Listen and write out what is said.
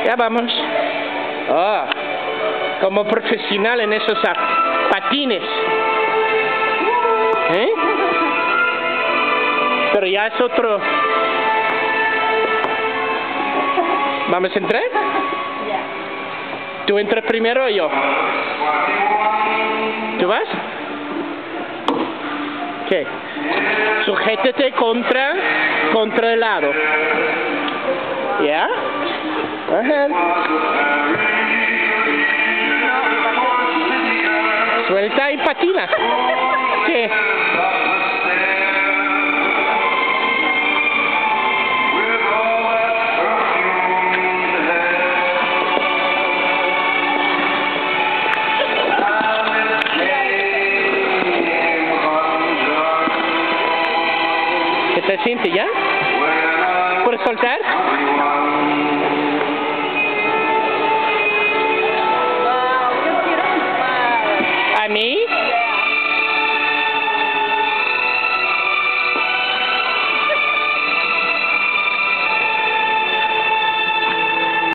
Ya vamos. Oh, como profesional en esos patines. ¿Eh? Pero ya es otro. ¿Vamos a entrar? ¿Tú entras primero o yo? ¿Tú vas? ¿Qué? Sujétate contra el lado. ¿Ya? Ahead. Suelta y patina. ¿Qué? ¿Qué te sientes ya? ¿Puedes soltar? ¿A mí?